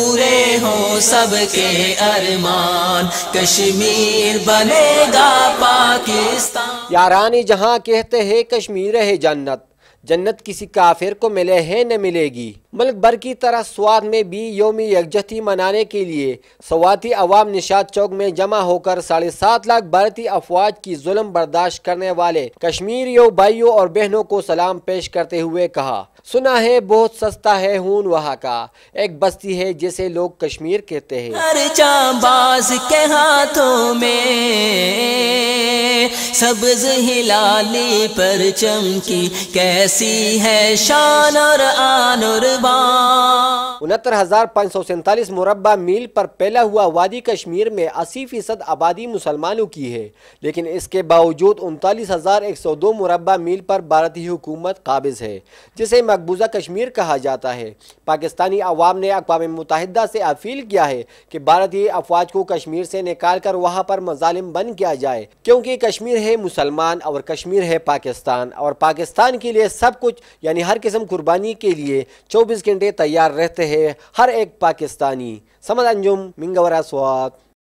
پورے ہوں سب کے ارمان، کشمیر بنے گا پاکستان۔ یاران جہاں کہتے ہیں کشمیر ہے جنت، جنت کسی کافر کو ملے ہے نہ ملے گی۔ ملک بھر کی طرح سوات میں بھی یوم یکجہتی منانے کے لیے سواتی عوام نشاط چوک میں جمع ہو کر 7.5 لاکھ بھارتی افواج کی ظلم برداشت کرنے والے کشمیریوں بھائیوں اور بہنوں کو سلام پیش کرتے ہوئے کہا، سنا ہے بہت سستا ہے خون وہاں کا، ایک بستی ہے جسے لوگ کشمیر کہتے ہیں۔ ہر جانباز کے ہاتھوں میں سبز ہلالی پرچم کی کیسی ہے شان اور آن اور بان۔ 69,547 مربع میل پر پھیلا ہوا وادی کشمیر میں 80% آبادی مسلمانوں کی ہے، لیکن اس کے باوجود 39,102 مربع میل پر بھارتی حکومت قابض ہے، جسے مقبوضہ کشمیر کہا جاتا ہے۔ پاکستانی عوام نے اقوام متحدہ سے اپیل کیا ہے کہ بھارتی افواج کو کشمیر سے نکال کر وہاں پر مظالم بند کیا جائے، کیونکہ کشمیر ہے مسلمان اور کشمیر ہے پاکستان، اور پاکستان کے لیے سب کچھ یعنی ہر قسم قربانی کے لیے 24 گھنٹے تیار رہتے ہیں ہر ایک پاکستانی۔ سمد انجم منگورہ سوات۔